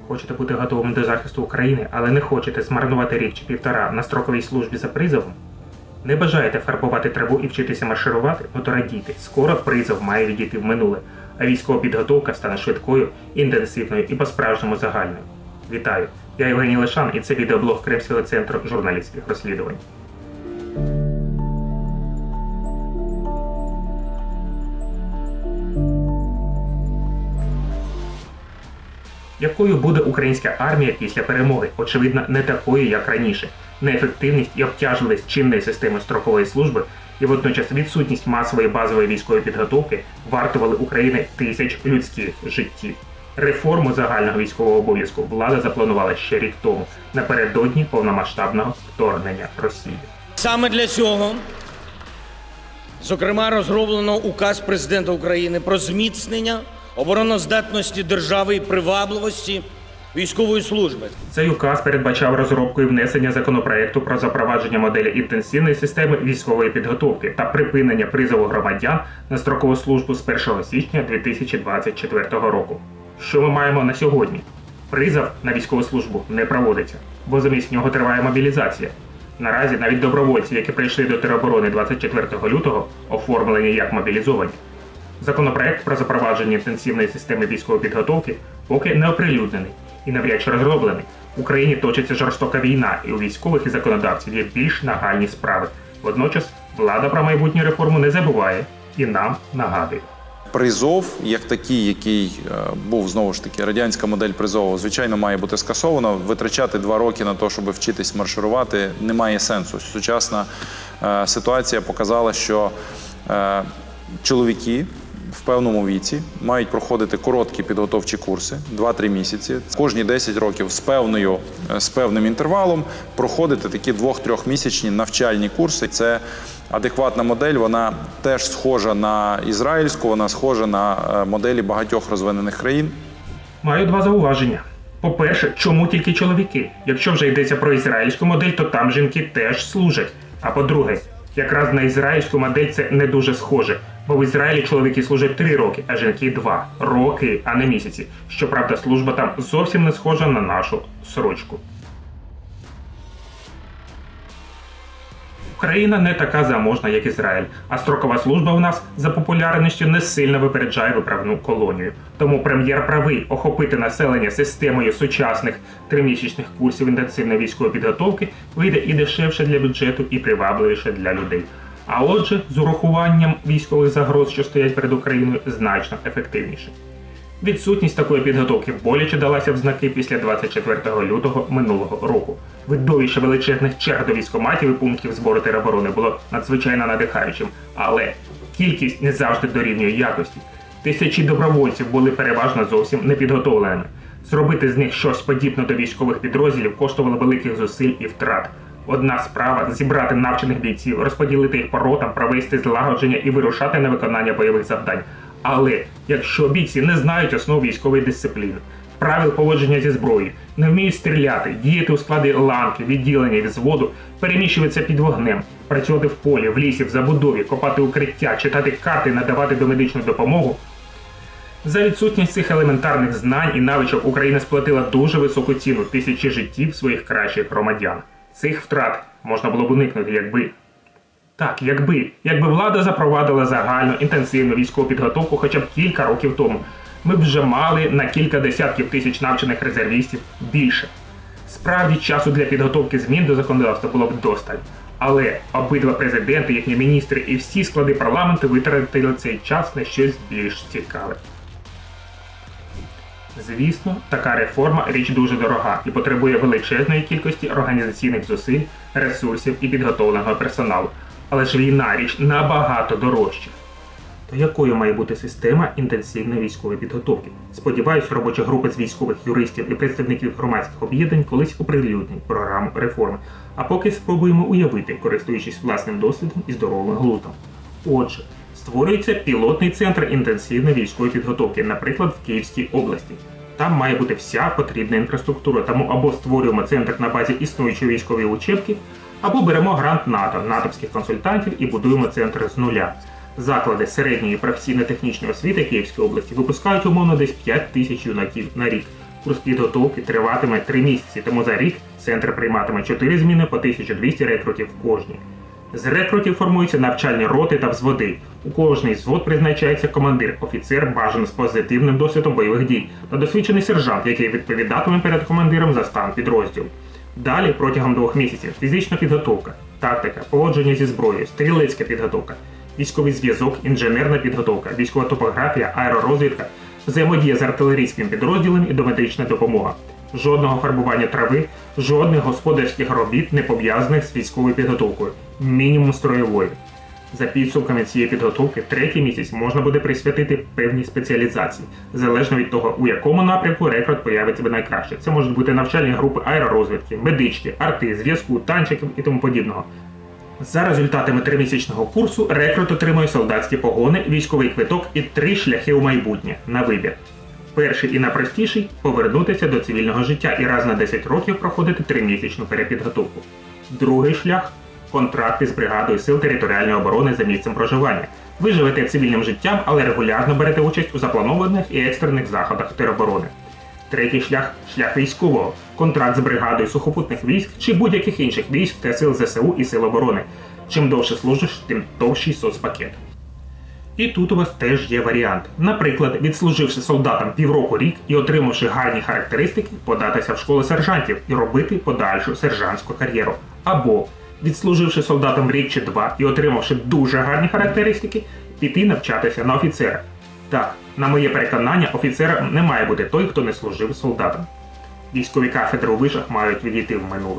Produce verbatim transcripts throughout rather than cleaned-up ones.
Хочете бути готовим до захисту України, але не хочете змарнувати рік чи півтора на строковій службі за призовом? Не бажаєте фарбувати траву і вчитися марширувати? Ну то радійте, скоро призов має відійти в минуле, а військова підготовка стане швидкою, інтенсивною і по-справжньому загальною. Вітаю! Я Євгеній Лишан і це відеоблог Кримського центру журналістських розслідувань. Якою буде українська армія після перемоги? Очевидно, не такою, як раніше. Неефективність і обтяжливість чинної системи строкової служби і водночас відсутність масової базової військової підготовки вартували України тисяч людських життів. Реформу загального військового обов'язку влада запланувала ще рік тому, напередодні повномасштабного вторгнення Росії. Саме для цього, зокрема, розроблено указ президента України про зміцнення обороноздатності держави і привабливості військової служби. Цей указ передбачав розробку і внесення законопроекту про запровадження моделі інтенсивної системи військової підготовки та припинення призову громадян на строкову службу з першого січня дві тисячі двадцять четвертого року. Що ми маємо на сьогодні? Призов на військову службу не проводиться, бо замість нього триває мобілізація. Наразі навіть добровольці, які прийшли до тероборони двадцять четвертого лютого, оформлені як мобілізовані. Законопроект про запровадження інтенсивної системи військової підготовки поки не оприлюднений і навряд чи розроблений. В Україні точиться жорстока війна, і у військових і законодавців є більш нагальні справи. Водночас влада про майбутню реформу не забуває і нам нагадує. Призов, як такий, який був, знову ж таки, радянська модель призову, звичайно, має бути скасовано. Витрачати два роки на те, щоб вчитись марширувати, немає сенсу. Сучасна е, ситуація показала, що е, чоловіки в певному віці мають проходити короткі підготовчі курси, два-три місяці. Кожні десять років з, певною, з певним інтервалом проходити такі двох-трьохмісячні навчальні курси. Це адекватна модель, вона теж схожа на ізраїльську, вона схожа на моделі багатьох розвинених країн. Маю два зауваження. По-перше, чому тільки чоловіки? Якщо вже йдеться про ізраїльську модель, то там жінки теж служать. А по-друге, якраз на ізраїльську модель це не дуже схоже. Бо в Ізраїлі чоловіки служать три роки, а жінки два. Роки, а не місяці. Щоправда, служба там зовсім не схожа на нашу сорочку. Україна не така заможна, як Ізраїль, а строкова служба в нас за популярністю не сильно випереджає виправну колонію. Тому прем'єр правий, охопити населення системою сучасних тримісячних курсів інтенсивної військової підготовки вийде і дешевше для бюджету, і привабливіше для людей. А отже, з урахуванням військових загроз, що стоять перед Україною, значно ефективніше. Відсутність такої підготовки боляче далася в знаки після двадцять четвертого лютого минулого року. Видовище величезних черг до військкоматів і пунктів збору тероборони було надзвичайно надихаючим, але кількість не завжди дорівнює якості. Тисячі добровольців були переважно зовсім непідготовленими. Зробити з них щось подібне до військових підрозділів коштувало великих зусиль і втрат. Одна справа – зібрати навчених бійців, розподілити їх по ротам, провести злагодження і вирушати на виконання бойових завдань. Але якщо бійці не знають основ військової дисципліни, правил поводження зі зброєю, не вміють стріляти, діяти у складі ланки, відділення від взводу, переміщуватися під вогнем, працювати в полі, в лісі, в забудові, копати укриття, читати карти, надавати домедичну допомогу, за відсутність цих елементарних знань і навичок Україна сплатила дуже високу ціну – тисячі життів своїх кращих громадян. Цих втрат можна було б уникнути, якби... Так, якби, якби влада запровадила загальну інтенсивну військову підготовку хоча б кілька років тому, ми б вже мали на кілька десятків тисяч навчених резервістів більше. Справді, часу для підготовки змін до законодавства було б досталь. Але обидва президенти, їхні міністри і всі склади парламенту витратили цей час на щось більш цікаве. Звісно, така реформа – річ дуже дорога і потребує величезної кількості організаційних зусиль, ресурсів і підготовленого персоналу. Але ж війна – річ набагато дорожча. То якою має бути система інтенсивної військової підготовки? Сподіваюсь, робоча група з військових юристів і представників громадських об'єднань колись оприлюднить програму реформи. А поки спробуємо уявити, користуючись власним досвідом і здоровим глуздом. Отже, створюється пілотний центр інтенсивної військової підготовки, наприклад, в Київській області. Там має бути вся потрібна інфраструктура, тому або створюємо центр на базі існуючої військової учебки, або беремо грант НАТО, натовських консультантів і будуємо центр з нуля. Заклади середньої професійно-технічної освіти Київської області випускають умовно десь п'ять тисяч юнаків на рік. Курс підготовки триватиме три місяці, тому за рік центр прийматиме чотири зміни по тисяча двісті рекрутів в кожній. З рекрутів формуються навчальні роти та взводи. У кожний взвод призначається командир, офіцер, бажано з позитивним досвідом бойових дій, та досвідчений сержант, який відповідатиме перед командиром за стан підрозділу. Далі протягом двох місяців фізична підготовка, тактика, поводження зі зброєю, стрілецька підготовка, військовий зв'язок, інженерна підготовка, військова топографія, аеророзвідка, взаємодія з артилерійським підрозділом і домедична допомога. Жодного фарбування трави, жодних господарських робіт, не пов'язаних з військовою підготовкою. Мінімум строєвої. За підсумками цієї підготовки, третій місяць можна буде присвятити певній спеціалізації, залежно від того, у якому напрямку рекрут появить себе найкраще. Це можуть бути навчальні групи аеророзвідки, медички, арти, зв'язку, танчиків і тому подібного. За результатами тримісячного курсу рекрут отримує солдатські погони, військовий квиток і три шляхи у майбутнє на вибір. Перший і найпростіший – повернутися до цивільного життя і раз на десять років проходити тримісячну перепідготовку. Другий шлях – контракти з бригадою сил територіальної оборони за місцем проживання. Ви живете цивільним життям, але регулярно берете участь у запланованих і екстрених заходах тероборони. Третій шлях – шлях військового. Контракт з бригадою сухопутних військ чи будь-яких інших військ та сил зе се у і сил оборони. Чим довше служиш, тим довший соцпакет. І тут у вас теж є варіант. Наприклад, відслуживши солдатам півроку-рік і отримавши гарні характеристики, податися в школу сержантів і робити подальшу сержантську кар'єру. Або, відслуживши солдатам рік чи два і отримавши дуже гарні характеристики, піти навчатися на офіцера. Так, на моє переконання, офіцером не має бути той, хто не служив солдатам. Військові кафедри у вишах мають відійти в минуле.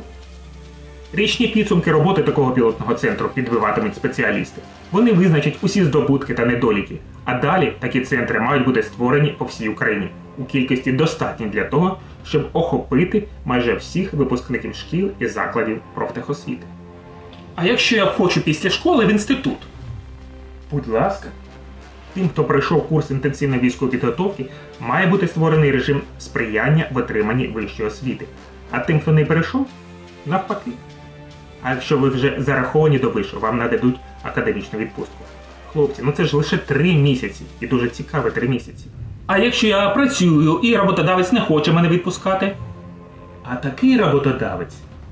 Річні підсумки роботи такого пілотного центру підбиватимуть спеціалісти. Вони визначать усі здобутки та недоліки, а далі такі центри мають бути створені по всій Україні у кількості достатній для того, щоб охопити майже всіх випускників шкіл і закладів профтехосвіти. А якщо я хочу після школи в інститут? Будь ласка. Тим, хто пройшов курс інтенсивної військової підготовки, має бути створений режим сприяння в отриманні вищої освіти. А тим, хто не перейшов, навпаки. А якщо ви вже зараховані до вишу, вам нададуть академічну відпустку. Хлопці, ну це ж лише три місяці. І дуже цікаві три місяці. А якщо я працюю і роботодавець не хоче мене відпускати? А такий роботодавець,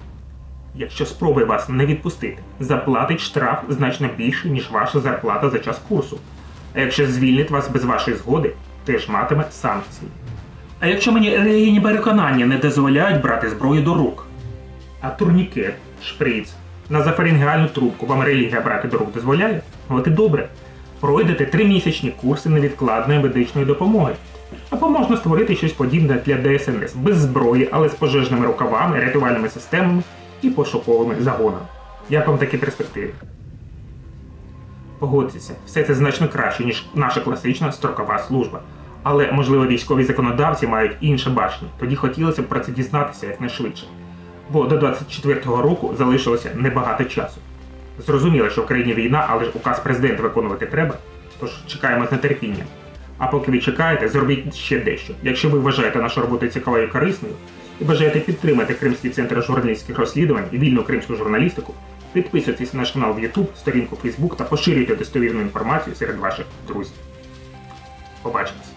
якщо спробує вас не відпустити, заплатить штраф значно більше, ніж ваша зарплата за час курсу. А якщо звільнить вас без вашої згоди, теж матиме санкції. А якщо мені релігійні переконання не дозволяють брати зброю до рук? А турнікет, шприц, назофарингеальну трубку вам релігія брати до рук дозволяє? От і добре. Пройдете тримісячні курси невідкладної медичної допомоги. Або можна створити щось подібне для де ес ен ес, без зброї, але з пожежними рукавами, рятувальними системами і пошуковими загонами. Як вам такі перспективи? Погодьтеся, все це значно краще, ніж наша класична строкова служба. Але, можливо, військові законодавці мають інше бачення, тоді хотілося б про це дізнатися якнайшвидше. Бо до двадцять четвертого року залишилося небагато часу. Зрозуміло, що в країні війна, але ж указ президента виконувати треба, тож чекаємо з нетерпінням. А поки ви чекаєте, зробіть ще дещо. Якщо ви вважаєте нашу роботу цікавою і корисною, і бажаєте підтримати Кримський центр журналістських розслідувань і вільну кримську журналістику, підписуйтесь на наш канал в YouTube, сторінку в Facebook та поширюйте достовірну інформацію серед ваших друзів. Побачимось!